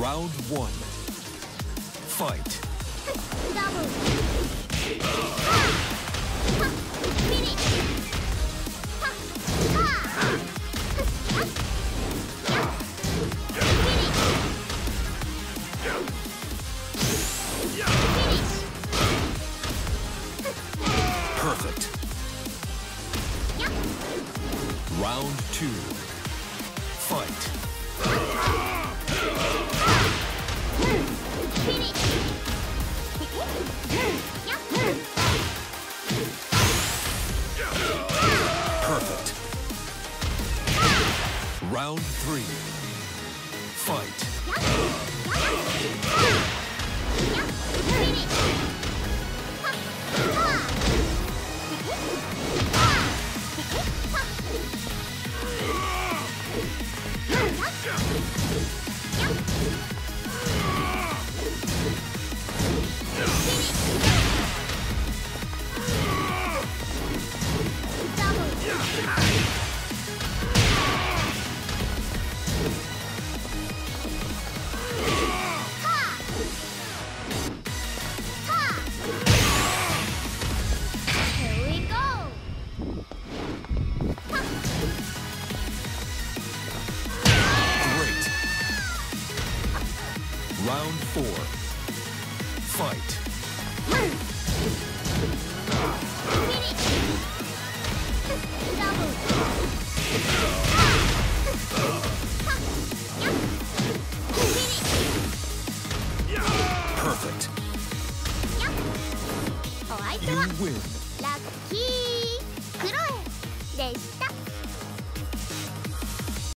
Round one. Fight. Double. Finish. Perfect. Round two. Fight. Perfect. Round three. Fight. Round four. Fight. Perfect. You win. ラッキークロエでした。